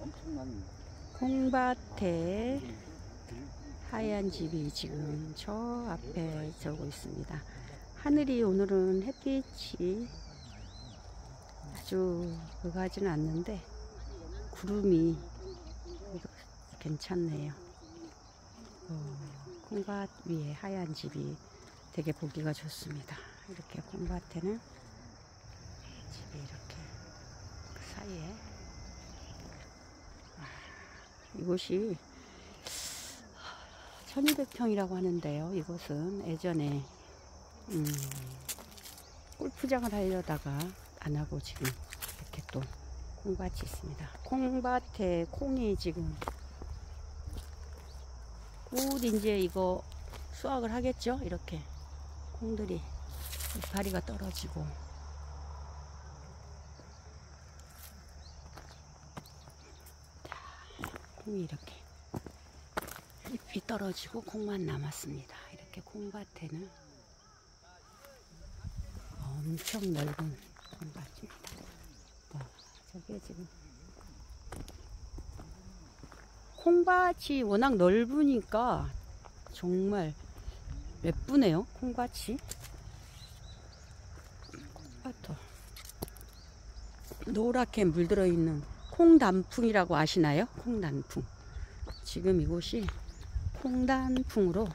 엄청난 콩밭에 하얀 집이 지금 저 앞에 저고 있습니다. 하늘이 오늘은 햇빛이 아주 그하지는 않는데 구름이 괜찮네요. 콩밭 위에 하얀 집이 되게 보기가 좋습니다. 이렇게 콩밭에는 집이 이렇게 그 사이에 이곳이 1200평이라고 하는데요. 이곳은 예전에 골프장을 하려다가 안 하고 지금 이렇게 또 콩밭이 있습니다. 콩밭에 콩이 지금 곧 이제 이거 수확을 하겠죠. 이렇게 콩들이 이파리가 떨어지고 콩이 이렇게 잎이 떨어지고 콩만 남았습니다. 이렇게 콩밭에는 엄청 넓은 콩밭입니다. 저게 지금 콩밭이 워낙 넓으니까 정말 예쁘네요. 콩밭이 콩밭도 노랗게 물들어 있는 콩단풍이라고 아시나요? 콩단풍. 지금 이곳이 콩단풍으로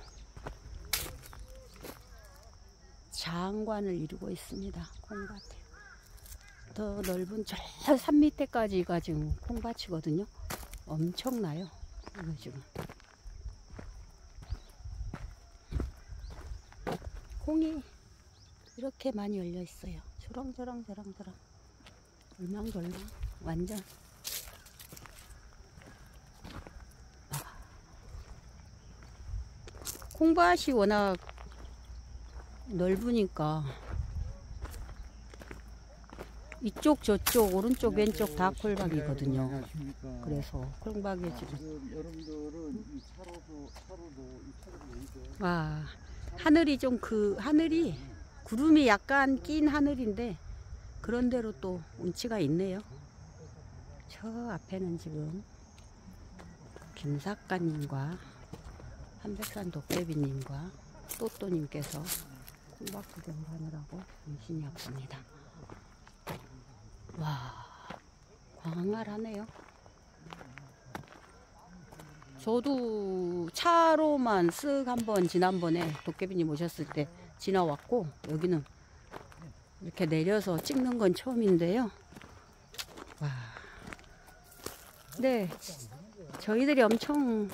장관을 이루고 있습니다. 콩밭에 더 넓은 저 산 밑에까지가 지금 콩밭이거든요. 엄청나요. 이거 지금 콩이 이렇게 많이 열려 있어요. 저렁저렁 울망졸망 완전 콩밭이 워낙 넓으니까 이쪽 저쪽 오른쪽 왼쪽 다 콩박이거든요. 그래서 콩박이 지금 여러분들은 이 차로도 와 하늘이 좀 하늘이 구름이 약간 낀 하늘인데 그런대로 또 운치가 있네요. 저 앞에는 지금 김작가님과 한백산 도깨비님과 또또님께서 콩밭 구경을 하느라고 정신이 없습니다. 와 광활하네요. 저도 차로만 쓱 한번 지난번에 도깨비님 오셨을 때 지나왔고 여기는 이렇게 내려서 찍는 건 처음인데요. 와 네 저희들이 엄청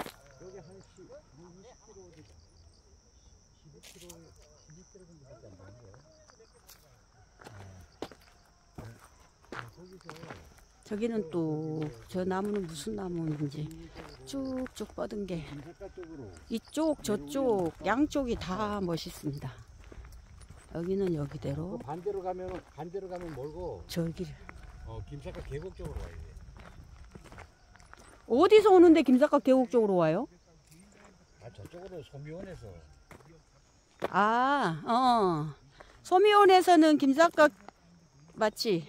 저기는 또 저 나무는 무슨 나무인지 쭉쭉 뻗은 게 이쪽 저쪽 양쪽이 다 멋있습니다. 여기는 여기대로 반대로 가면 멀고 저기를 김삿갓 계곡 쪽으로 와야 돼. 어디서 오는데 김삿갓 계곡 쪽으로 와요? 저쪽으로 소미원에서 소미원에서는 김삿갓 맞지?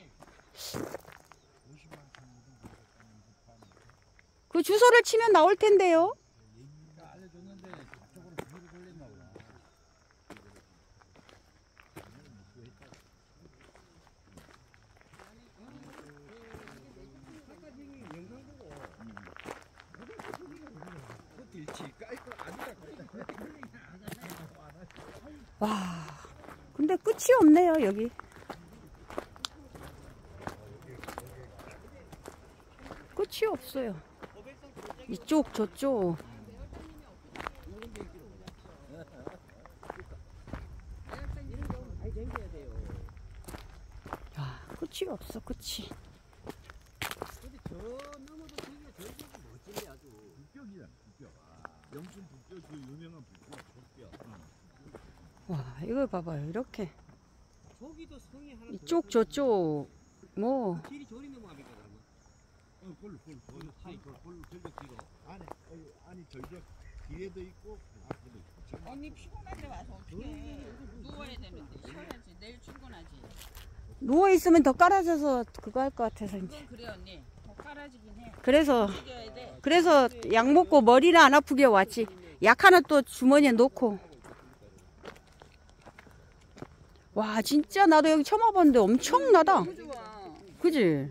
그 주소를 치면 나올 텐데요. 알려줬는데 저쪽으로 비를 돌렸나 보다. 와, 근데 끝이 없네요, 여기. 끝이 없어요. 이쪽, 저쪽. 야, 끝이 없어, 끝이. 근데 저 너머도 되게 멋진데 아주. 북벽이야, 북벽. 영순 북벽, 그 유명한 북벽. 와, 이걸 봐봐요, 이렇게. 저기도 성이 하나 이쪽, 저쪽, 뭐. 길이 저리는 뭐 합니까, 그러면? 볼로 절벽 뒤로. 아니, 절벽 뒤에도 있고, 앞에도 있고. 언니 피곤한데 와서 어떻게 누워야 되는데 쉬어야지. 내일 출근하지. 누워있으면 더 깔아져서 그거 할 것 같아서 이제. 그건 그래 언니. 더 깔아지긴 해. 그래서 약 먹고 머리는 안 아프게 왔지. 약 하나 또 주머니에 넣고. 와, 진짜 나도 여기 처음 와봤는데 엄청나다. 그지?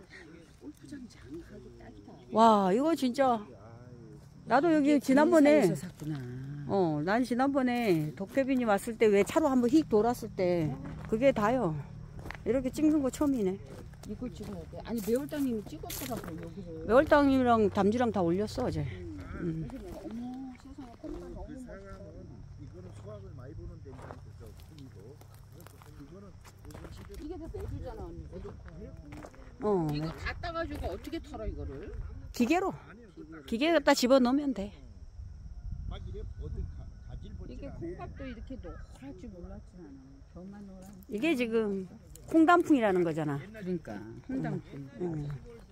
와, 이거 진짜. 나도 여기 지난번에, 난 지난번에 도깨비님 왔을 때 왜 차로 한번 휙 돌았을 때 그게 다요. 이렇게 찍는 거 처음이네. 이거 찍어야 돼. 아니 매월당님이 찍었더라고 여기를. 매월당이랑 담지랑 다 올렸어 어제. 어머 세상에 콩가 너무 그 사람은 이거는 수확을 많이 보는 데니까 저 품이고 이거는 이게 다 매주잖아 언니. 어, 이거 다 따가지고 어떻게 털어 이거를? 기계로. 기계 갖다 집어 넣으면 돼. 막 이래 어디 가질 이게 콩밥도 이렇게 노랄 줄 몰랐지 나는. 저만 노란. 이게 지금 콩단풍이라는 거잖아. 그러니까 홍당풍. 응.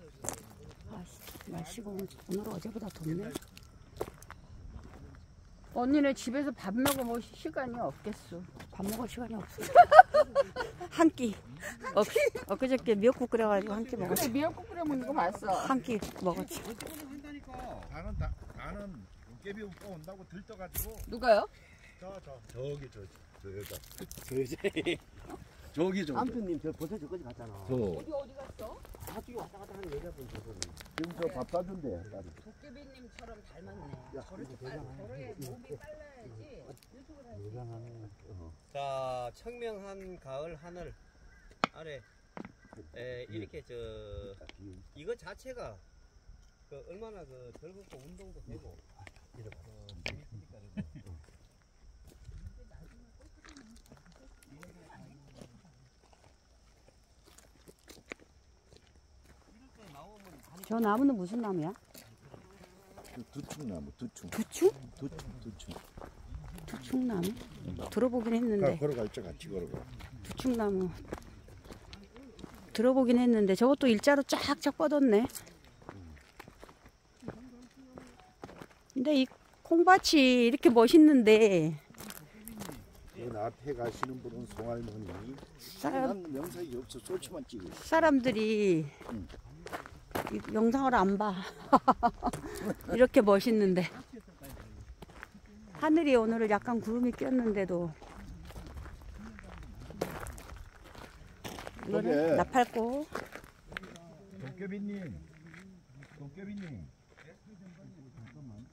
날씨가 오늘 어제보다 덥네. 언니네 집에서 밥 먹어볼 시간이 없겠어. 밥 먹을 시간이 없어. 한 끼. 엊그저께 미역국 끓여가지고 한 끼 먹었어. 그래 미역국 끓여 먹는 거 맛있어. 한 끼 먹었지. 나는 도깨비 오빠 온다고 들떠가지고 누가요? 저기 저 여자 저기 저 남편님 저 벌써 저까지 갔잖아. 어디 갔어? 나중에 왔다 갔다 하는 여자분 저분. 지금 저 밥 사준대. 도깨비님처럼 닮았네. 저렇게 몸이 빨라야지. 자, 청명한 가을 하늘 아래 이렇게 이거 자체가 얼마나 즐겁고 운동도 되고. 저 나무는 무슨 나무야? 두충나무 두충. 두충? 두충. 두충나무? 들어보긴 했는데. 걸어갈 때 같이 걸어가. 두충나무. 들어보긴 했는데 저것도 일자로 쫙쫙 뻗었네. 근데 이 콩밭이 이렇게 멋있는데 그 앞에 가시는 분은 송할머니. 난 영상이 없어. 솔치만 찍어. 사람들이 이 영상을 안 봐. 이렇게 멋있는데. 하늘이 오늘은 약간 구름이 꼈는데도 이거는 저게- 나팔꽃. 도깨비님. 잠깐만.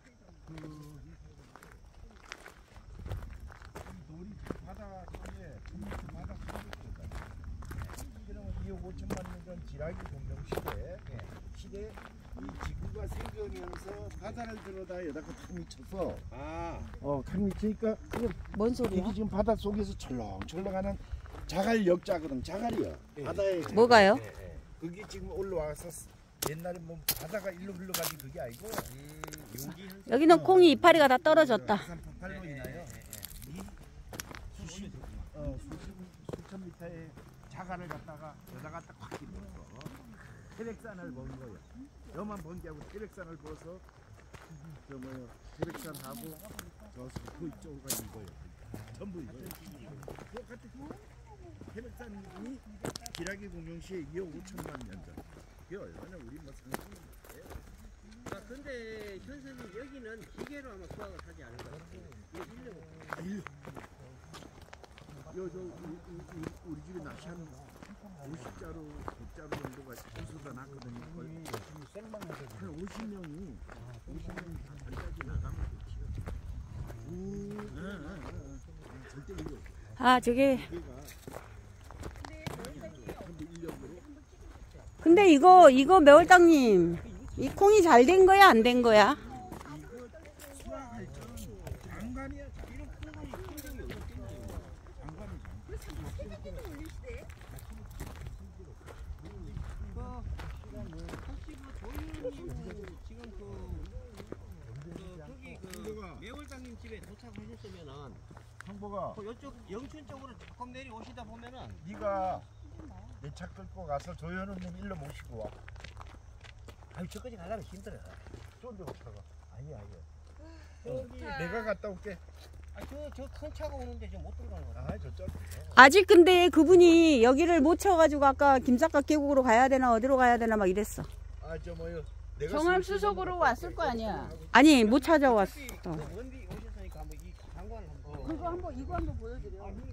돌이 바다 속에 바다 속에 그러면 2억 5천만 년 전 지라기 공룡 시대 이 지구가 생겨면서 바다를 들어다 여다가 탁 미쳐서 탁 미치니까 뭔 소리야? 이게 지금 바다 속에서 철렁철렁하는 자갈 역자거든. 자갈이야. 바다에 뭐가요? 그게 지금 올라와서 옛날에 뭐 바다가 일로 흘러가지 그게 아니고 여기는 콩이 이파리가 다 떨어졌다. 폭발로 인하여 이 수천 미터의 자갈을 갖다가 여자 갖다 확 끼면서 태백산을 본 거예요. 여만 본 게 아니고 태백산을 보서 태백산하고 저 그 이쪽으로 이거예요. 전부 이거예요. 똑같은 태백산이 기라기 공룡시에 2억 5천만 년 전. 그게 얼마나 우리 뭐 상상이 근데 현선님 여기는 기계로 아마 수확을 하지 않을 것 같아요. 우리 집에 낚시 한 50자루, 100자루 정도가 부서다 놨거든요. 한 50명이 반짝이 나가면 절대 이거 아, 저게. 근데 이거 매월당님, 이 콩이 잘 된 거야, 안 된 거야? 수확할 때 장관이야. 이런 큰 적이 없겠네요. 장관이. 매월당님 집에 도착하셨으면은 형보가 이쪽 영춘 쪽으로 조금 내려오시다 보면은 네가 내 차 끌고 가서 조현우님 일로 모시고 와. 아유 저까지 가려면 힘들어. 쫀데 없다가. 아니야. 좋다. 내가 갔다 올게. 저 큰 차가 오는데 지금 못 들어가는 거야. 저쪽. 아직 근데 그분이 여기를 못 쳐가지고 아까 김삿갓 계곡으로 가야 되나 어디로 가야 되나 막 이랬어. 정암 수석으로 왔을 거 아니야. 아니 못 찾아왔어. 원디 오셨으니까 한번 이 장관 한번. 그거 한번 이거 한번 보여드려. 아니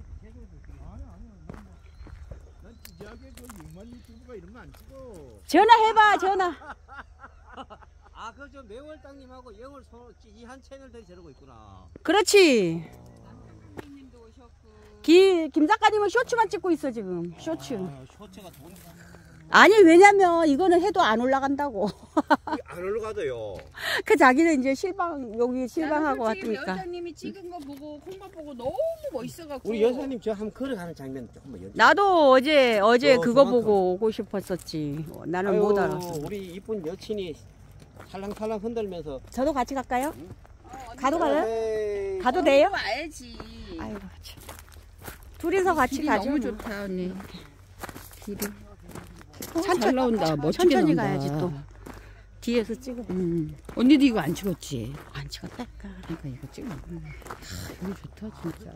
난 진지하게 그 6만 유튜브가 이런 거 안 찍어. 전화해봐 전화. 아, 그 저 매월땅님하고 영월 이한 채널들이 저러고 있구나. 그렇지. 선생님도 오셨고. 김 작가님은 쇼츠만 찍고 있어 지금. 쇼츠. 아, 쇼츠가 돈. 아니 왜냐면 이거는 해도 안 올라간다고. 안 올라가도요. 그 자기는 이제 실방 여기 실방하고 나는 솔직히 왔으니까. 여자님이 찍은 거 보고 콩밥 보고 너무 멋있어갖고. 우리 여사님 저 한번 걸어가는 장면 조금만 연출. 나도 어제 그거 정확하고. 보고 오고 싶었었지. 나는 못 알았어. 우리 이쁜 여친이 살랑살랑 흔들면서. 저도 같이 갈까요? 가도 어, 가요? 에이, 가도 돼요? 와야지. 아이고 참. 둘이서 같이 길이 가죠. 너무 뭐. 좋다 언니. 길이. 잘 나온다. 멋지게 천천히 나온다. 가야지 또. 뒤에서 찍어. 언니도 이거 안 찍었지? 안 찍었다니까. 그러니까 이거 찍어. 여기 좋다 진짜.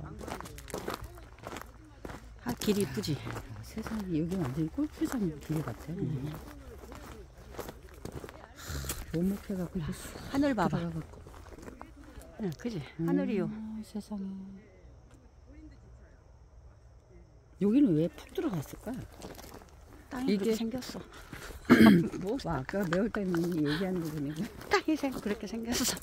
아 길이 이쁘지. 아, 세상에 여기 완전 골프장 길 같아. 조목해갖고 이게 쑥 하늘 봐봐. 들어가갖고. 응, 그지. 하늘이요. 세상에. 여기는 왜 푹 들어갔을까? 땅이 이게- 그렇게 생겼어. 뭐 아까 매월땅님이 얘기하는 거 보니까. 땅이 그렇게 생겼어.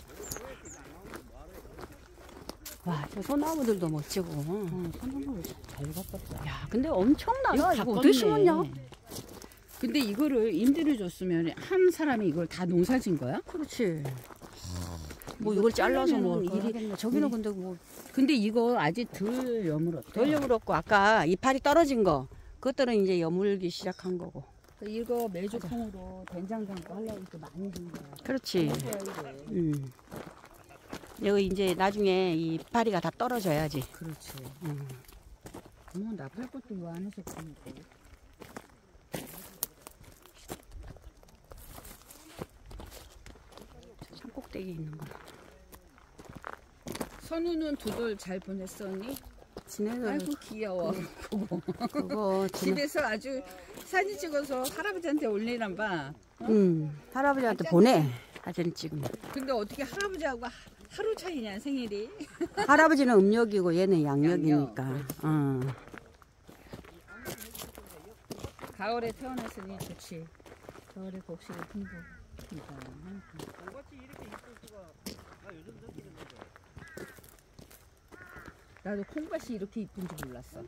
와, 저 소나무들도 멋지고. 소나무를 잘 바꿨다. 야, 근데 엄청나다. 이거 이거 바꿨네. 어떻게 심었냐? 근데 이거를 임대를 줬으면 한 사람이 이걸 다 농사진 거야? 그렇지. 뭐 이걸 잘라서 뭐 하려면은 일이 하겠네. 저기는 근데 뭐 근데 이거 아직 덜 여물었대. 덜 여물었고 아까 이파리 떨어진 거 그것들은 이제 여물기 시작한 거고. 이거 메주콩으로 된장 담고 하려고 이렇게 많이 준 거야. 그렇지. 해줘야 돼. 여기 이제 나중에 이 이파리가 다 떨어져야지. 그렇지. 음. 어머 나팔 것도 이 안에서 보니까. 산꼭대기에 있는 거. 선우는 두 돌 잘 보냈었니? 지네들 아이고 귀여워. 그거 집에서 아주 사진 찍어서 할아버지한테 올리란 봐. 할아버지한테 보내. 사진 찍으면. 근데 어떻게 할아버지하고 하루 차이냐 생일이? 할아버지는 음력이고 얘는 양력이니까. 어. 가을에 태어났으니 좋지. 가을에 곡식을 풍부. 꽃이 이렇게 이쁠 수가 나 요즘 느끼는데. 나도 콩밭이 이렇게 이쁜지 몰랐어.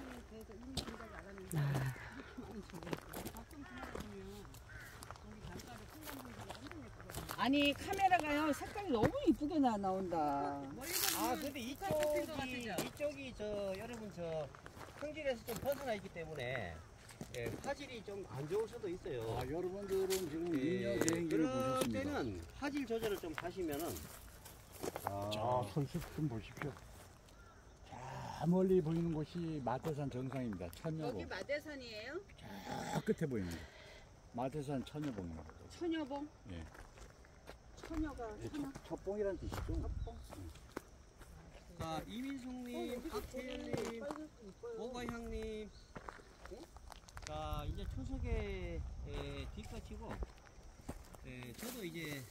아니 카메라가요 색깔이 너무 이쁘게 나온다. 아 근데 이쪽이 저 여러분 저 평지에서 좀 벗어나 있기 때문에 예, 화질이 좀 안 좋을 수도 있어요. 아, 여러분들은 지금 예, 인력 비행기를 그럴 보셨습니다. 때는 화질 조절을 좀 하시면은 자, 손수 좀 보십시오. 저 멀리 보이는 곳이 마태산 정상입니다. 천여봉. 마대산이에요? 저 끝에 보입니다. 마태산 천여봉입니다. 처녀봉? 예. 처녀가 첩봉이란 뜻이죠. 자 이민숙님, 박태일님, 오가향님. 자 이제 추석에 뒷받치고 저도 이제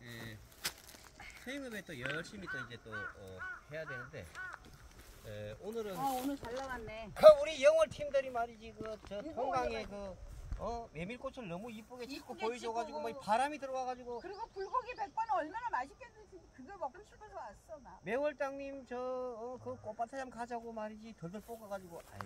생업에 또 열심히 또 이제 또 해야 되는데 오늘은 오늘 잘 나왔네. 우리 영월 팀들이 말이지 그 저 통강에 그 메밀꽃을 너무 이쁘게 자꾸 이쁘게 보여줘가지고 찍고. 막 바람이 들어와가지고 그리고 불고기 100번 얼마나 맛있겠는지 그거 먹고 싶어서 왔어 나. 매월땅님 저 그 꽃밭에 좀 가자고 말이지 덜덜 볶아가지고 아유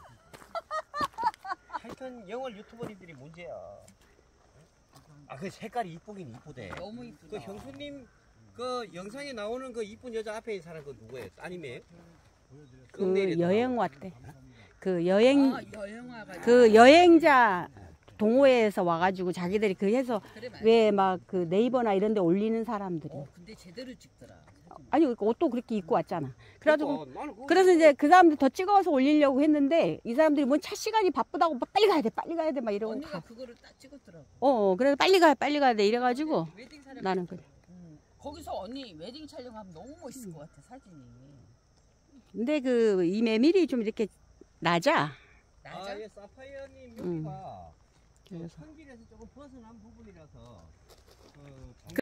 하여튼 영월 유튜버님들이 문제야. 아 그 색깔이 이쁘긴 이쁘대. 너무 이쁘다. 그 형수님 그 영상에 나오는 그 이쁜 여자 앞에 있는 사람 그 누구예요? 따님이에요? 그 여행 왔대. 그 여행 여행화가 그 여행자 동호회에서 와가지고 자기들이 그 해서 그래 맞아. 왜 막 그 네이버나 이런 데 올리는 사람들이. 근데 제대로 찍더라. 아니 옷도 그렇게 입고 왔잖아. 그래가지고 나는 그거 그래서 이제 그 사람들 더 찍어서 올리려고 했는데 이 사람들이 뭔 차 시간이 바쁘다고 막 빨리 가야 돼 막 이러고 언니가 그거를 딱 찍었더라고. 그래서 빨리 가야 돼 이래가지고 웨딩 촬영. 나는 그래. 거기서 언니 웨딩 촬영하면 너무 멋있을 것 같아 사진이. 근데 그 이 메밀이 좀 이렇게 낮아. 낮아? 예, 사파이어님 음. 여기가 그래서. 평길에서 조금 벗어난 부분이라서